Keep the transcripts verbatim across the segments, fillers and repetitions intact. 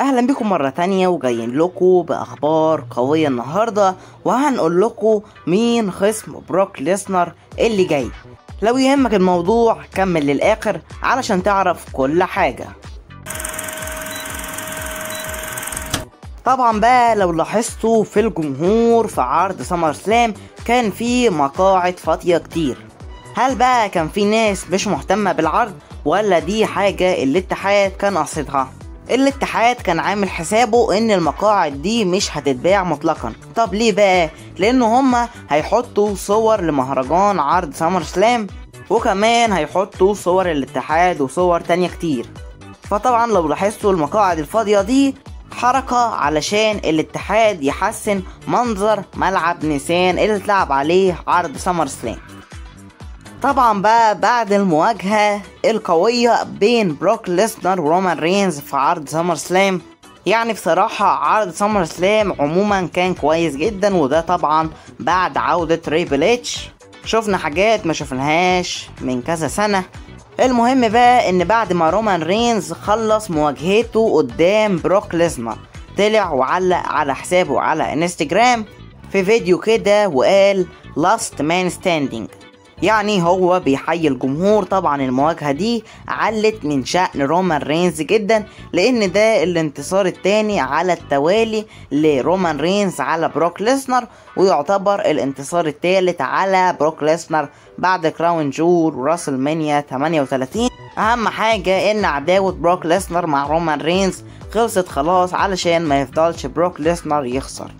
اهلا بكم مرة تانية وجايين لكم باخبار قوية النهاردة، وهنقول لكم مين خصم بروك ليسنر اللي جاي. لو يهمك الموضوع كمل للاخر علشان تعرف كل حاجة. طبعا بقى لو لاحظتوا في الجمهور في عرض سمر سلام كان في مقاعد فاضية كتير. هل بقى كان في ناس مش مهتمة بالعرض ولا دي حاجة الاتحاد كان قصدها؟ الاتحاد كان عامل حسابه ان المقاعد دي مش هتتباع مطلقا. طب ليه بقى؟ لان هما هيحطوا صور لمهرجان عرض سمر سلام، وكمان هيحطوا صور الاتحاد وصور تانية كتير. فطبعا لو لاحظتوا المقاعد الفاضية دي حركة علشان الاتحاد يحسن منظر ملعب نيسان اللي اتلعب عليه عرض سمر سلام. طبعا بقى بعد المواجهة القوية بين بروك ليسنر ورومان رينز في عرض سمر سلام، يعني بصراحة عرض سمر سلام عموما كان كويس جدا، وده طبعا بعد عودة تريبل اتش. شفنا حاجات ما شفناهاش من كذا سنة. المهم بقى ان بعد ما رومان رينز خلص مواجهته قدام بروك ليسنر طلع وعلق على حسابه على انستجرام في فيديو كده وقال لاست مان ستاندينج، يعني هو بيحيي الجمهور. طبعا المواجهة دي علت من شأن رومان رينز جدا، لان ده الانتصار التاني على التوالي لرومان رينز على بروك ليسنر، ويعتبر الانتصار التالت على بروك ليسنر بعد كراون جول وراسل مانيا ثمانية وثلاثين. اهم حاجة ان عداوة بروك ليسنر مع رومان رينز خلصت خلاص علشان ما يفضلش بروك ليسنر يخسر.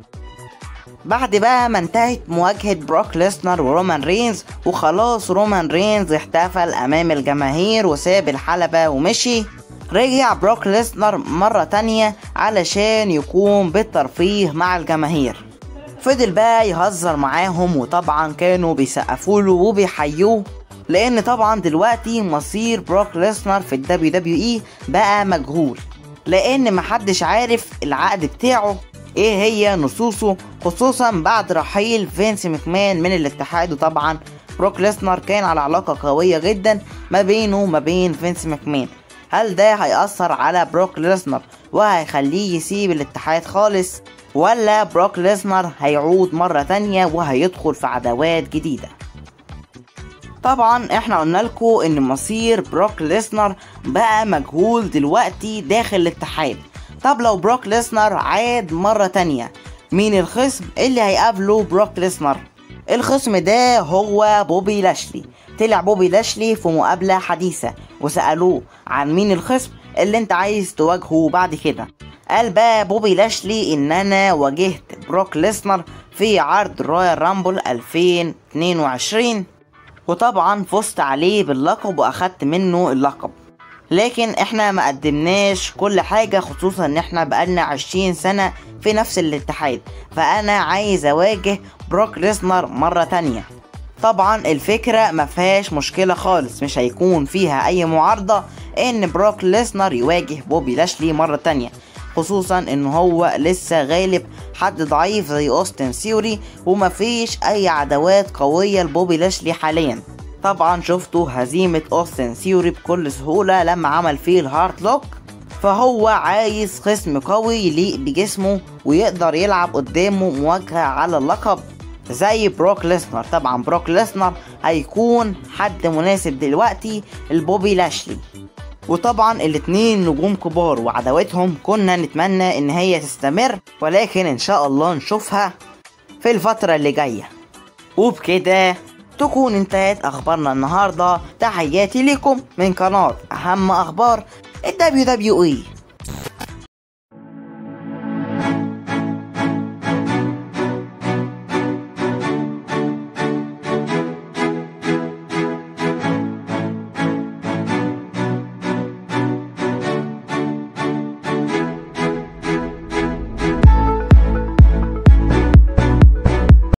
بعد بقى ما انتهت مواجهة بروك ليسنر ورومان رينز وخلاص رومان رينز احتفل امام الجماهير وساب الحلبة ومشي، رجع بروك ليسنر مرة تانية علشان يقوم بالترفيه مع الجماهير. فضل بقى يهزر معاهم وطبعا كانوا بيسقفوله وبيحيوه، لان طبعا دلوقتي مصير بروك ليسنر في الدبليو دبليو اي بقى مجهول، لان محدش عارف العقد بتاعه ايه هي نصوصه، خصوصا بعد رحيل فينس ماكمان من الاتحاد. وطبعا بروك ليسنر كان على علاقة قوية جدا ما بينه وما بين فينس ماكمان. هل ده هيأثر على بروك ليسنر وهيخليه يسيب الاتحاد خالص، ولا بروك ليسنر هيعود مرة تانية وهيدخل في عداوات جديدة؟ طبعا احنا قلنا لكم ان مصير بروك ليسنر بقى مجهول دلوقتي داخل الاتحاد. طب لو بروك ليسنر عاد مرة تانية، مين الخصم اللي هيقابله بروك ليسنر؟ الخصم ده هو بوبي لاشلي. طلع بوبي لاشلي في مقابلة حديثة وسألوه عن مين الخصم اللي انت عايز تواجهه بعد كده. قال بقى بوبي لاشلي ان انا واجهت بروك ليسنر في عرض رويال رامبل ألفين واثنين وعشرين، وطبعا فزت عليه باللقب واخدت منه اللقب، لكن احنا ما قدمناش كل حاجة، خصوصا ان احنا بقالنا عشرين سنة في نفس الاتحاد، فانا عايز اواجه بروك ليسنر مرة تانية. طبعا الفكرة ما فيهاش مشكلة خالص، مش هيكون فيها اي معارضة ان بروك ليسنر يواجه بوبي لاشلي مرة تانية، خصوصا ان هو لسه غالب حد ضعيف زي اوستن ثيوري، وما فيش اي عداوات قوية لبوبي لاشلي حاليا. طبعا شفتوا هزيمة اوستن ثيوري بكل سهولة لما عمل فيه الهارت لوك، فهو عايز خصم قوي يليق بجسمه ويقدر يلعب قدامه مواجهة على اللقب زي بروك ليسنر. طبعا بروك ليسنر هيكون حد مناسب دلوقتي لبوبي لاشلي، وطبعا الاتنين نجوم كبار وعداوتهم كنا نتمنى ان هي تستمر، ولكن ان شاء الله نشوفها في الفترة اللي جاية. وبكده تكون انتهت اخبارنا النهاردة. تحياتي لكم من قناة اهم اخبار الدبليو دبليو اي.